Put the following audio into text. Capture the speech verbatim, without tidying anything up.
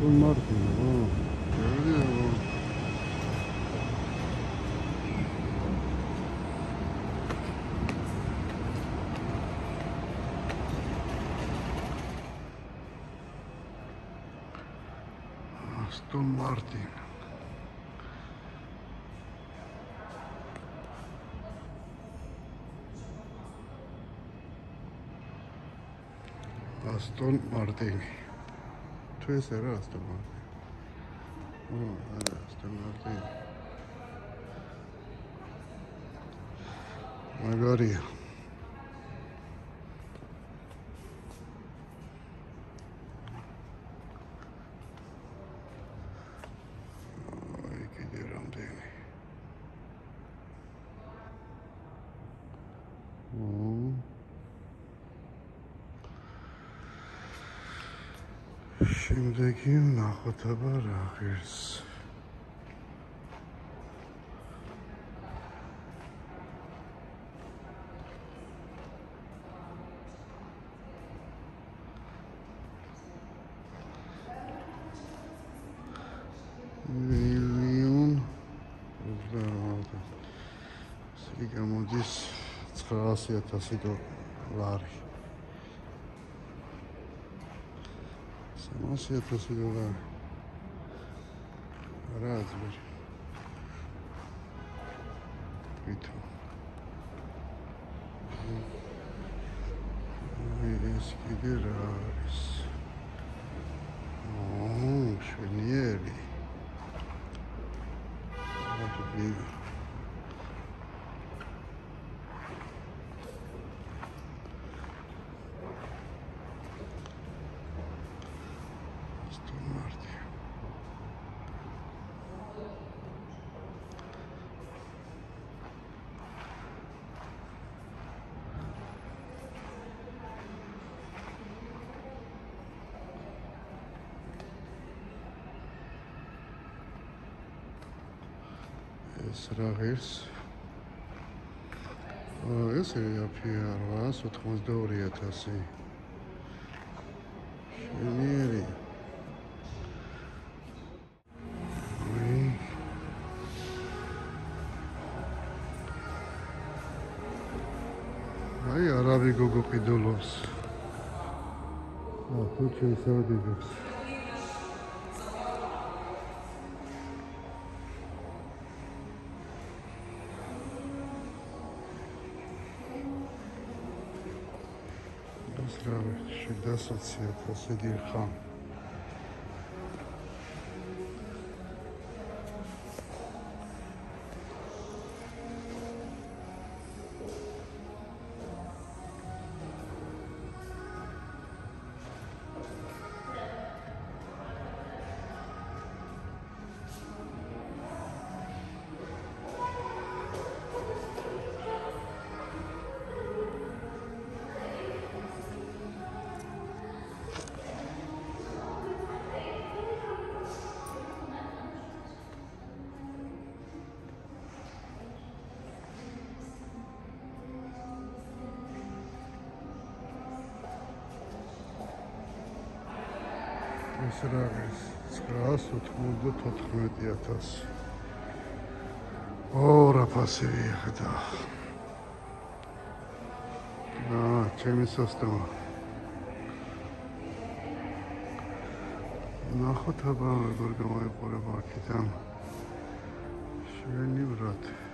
Aston Martin. Oh, really? Aston Martin. Aston Martin. Tu es era Aston Martin. Oh, era Aston Martin. Magari. Ay, che grande. Oh. Şimdiki nakıtaba rakırız. Milyon rublar aldı. Sigamodis tsxaasiyatasi dolari. სამასიათასი დოლარი. რა აზრი? ვითო. ეს კიდე რა არის? ო, შვენიერი. აი, ეს რა ღირს? ეს რეაფია ოთხას ოცდაორი ათასი. შვენიერი. აი, არავი გოგო ყიდულობს. აა, თუ შეესაბამებს. შეგდა ასოციაციას ედირხა. ეს რა არის? ცხრაას ოცდათოთხმეტი ათასი. ო, რა ფასივია ხედა. აა, ჩემი სისტემა. ნახოთ აბა როგორ გამოიყურება აქედან. შვენი ბრატ.